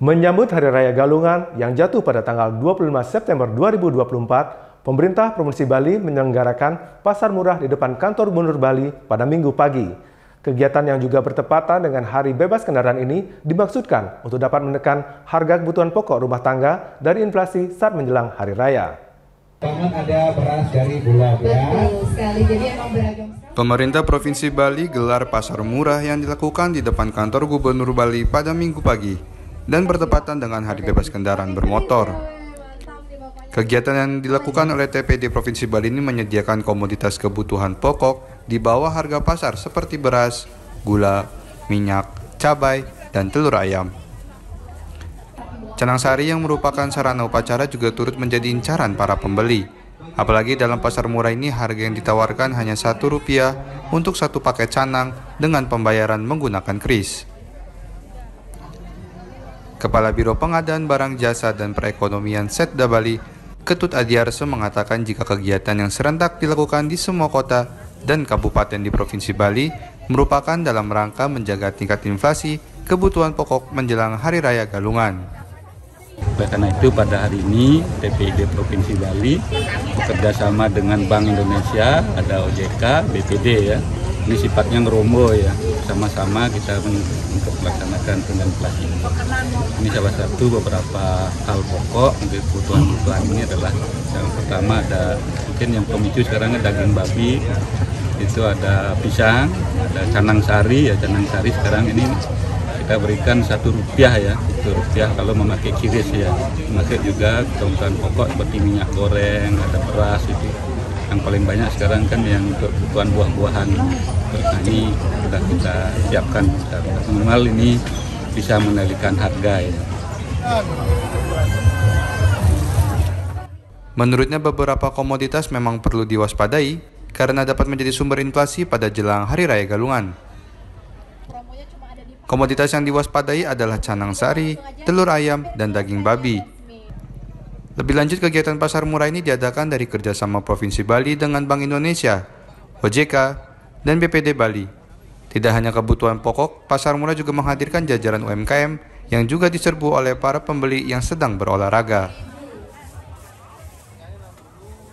Menyambut Hari Raya Galungan yang jatuh pada tanggal 25 September 2024, pemerintah Provinsi Bali menyelenggarakan pasar murah di depan kantor Gubernur Bali pada Minggu pagi. Kegiatan yang juga bertepatan dengan Hari Bebas Kendaraan ini dimaksudkan untuk dapat menekan harga kebutuhan pokok rumah tangga dari inflasi saat menjelang Hari Raya. Ada beras dari Bulog ya. Betul sekali, jadi emang beragam. Pemerintah Provinsi Bali gelar pasar murah yang dilakukan di depan kantor Gubernur Bali pada Minggu pagi dan bertepatan dengan Hari Bebas Kendaraan Bermotor. Kegiatan yang dilakukan oleh TPD Provinsi Bali ini menyediakan komoditas kebutuhan pokok di bawah harga pasar seperti beras, gula, minyak, cabai, dan telur ayam. Canang sari yang merupakan sarana upacara juga turut menjadi incaran para pembeli. Apalagi dalam pasar murah ini harga yang ditawarkan hanya Rp1 untuk satu paket canang dengan pembayaran menggunakan kris. Kepala Biro Pengadaan Barang Jasa dan Perekonomian Setda Bali, Ketut Adiarso mengatakan jika kegiatan yang serentak dilakukan di semua kota dan kabupaten di Provinsi Bali merupakan dalam rangka menjaga tingkat inflasi kebutuhan pokok menjelang Hari Raya Galungan. Oleh karena itu pada hari ini TPD Provinsi Bali bekerja sama dengan Bank Indonesia, ada OJK, BPD ya. Ini sifatnya ngerombo ya, sama-sama kita untuk melaksanakan pengendalian inflasi. Ini salah satu beberapa hal pokok untuk kebutuhan ini adalah yang pertama ada mungkin yang pemicu sekarang daging babi, itu ada pisang, ada canang sari ya, canang sari sekarang ini kita berikan Rp1 ya, Rp1 kalau memakai kiris ya. Memakai juga kebutuhan pokok seperti minyak goreng, ada beras itu. Yang paling banyak sekarang kan yang untuk kebutuhan buah-buahan. Nah, ini sudah kita siapkan. Minimal ini bisa mengendalikan harga ya. Menurutnya beberapa komoditas memang perlu diwaspadai karena dapat menjadi sumber inflasi pada jelang Hari Raya Galungan. Komoditas yang diwaspadai adalah canang sari, telur ayam, dan daging babi. Lebih lanjut, kegiatan pasar murah ini diadakan dari kerjasama Provinsi Bali dengan Bank Indonesia, OJK, dan BPD Bali. Tidak hanya kebutuhan pokok, pasar murah juga menghadirkan jajaran UMKM yang juga diserbu oleh para pembeli yang sedang berolahraga.